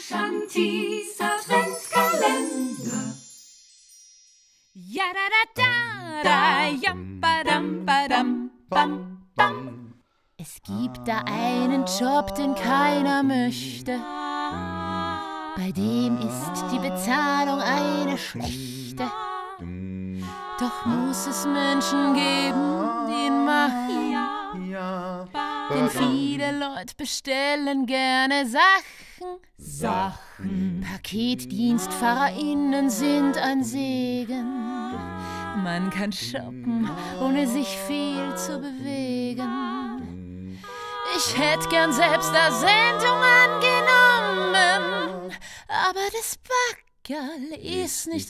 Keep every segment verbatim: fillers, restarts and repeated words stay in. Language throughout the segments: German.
Shantis Adventskalender. Ja da da da da, jam badam badam bam bam. Es gibt da einen Job, den keiner möchte. Bei dem ist die Bezahlung eine schlechte. Doch muss es Menschen geben, die ihn machen. Denn viele Leute bestellen gerne Sachen. Sachen. PaketdienstfahrerInnen sind ein Segen. Man kann shoppen, ohne sich viel zu bewegen. Ich hätte gern selbst eine Sendung angenommen, aber das Backerl ist nicht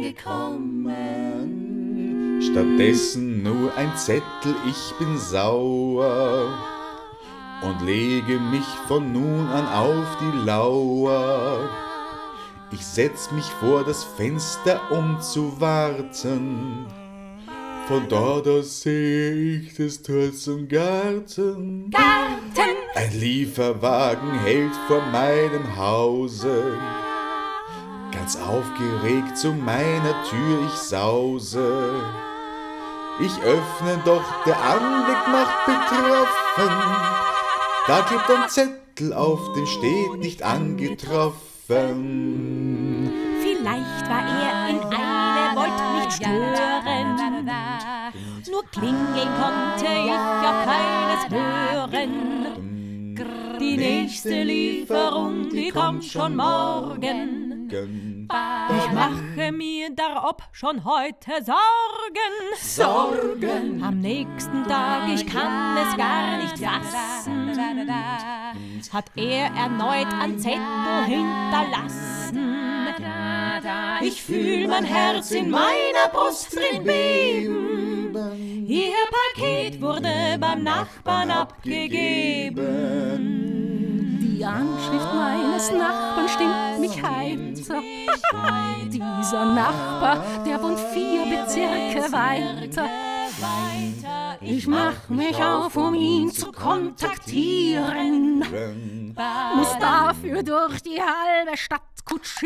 angekommen. Stattdessen nur ein Zettel, ich bin sauer und lege mich von nun an auf die Lauer. Ich setz mich vor das Fenster, um zu warten. Von dort aus sehe ich das Tor zum Garten. Garten. Ein Lieferwagen hält vor meinem Hause. Ganz aufgeregt zu meiner Tür ich sause. Ich öffne, doch der Anblick macht betroffen. Da klebt ein Zettel, auf dem steht nicht angetroffen. Vielleicht war er in Eile, wollte nicht stören. Nur klingeln konnte ich ja keines hören. Die nächste Lieferung, die kommt schon morgen. Ich mache mir darob schon heute Sorgen. Sorgen. Am nächsten Tag, ich kann es gar nicht fassen, hat er erneut einen Zettel hinterlassen. Ich fühl mein Herz in meiner Brust drin beben. Ihr Paket wurde beim Nachbarn abgegeben. Die Anschrift meines Nachbarn stimmt mich heiter. Dieser Nachbar, der wohnt vier Bezirke weiter. Ich mach mich auf, um ihn zu kontaktieren. Muss dafür durch die halbe Stadt kutschieren.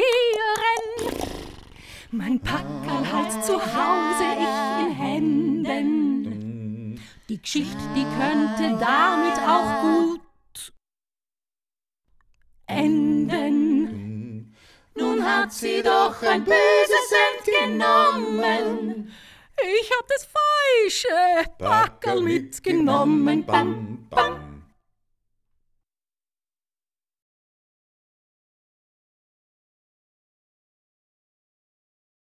Mein Packerl halt zu Hause, ich in Händen. Die Geschichte, die könnte damit auch gut enden. Nun hat sie doch ein böses entgenommen. Ich hab das falsche Packerl mitgenommen. Bam, bam.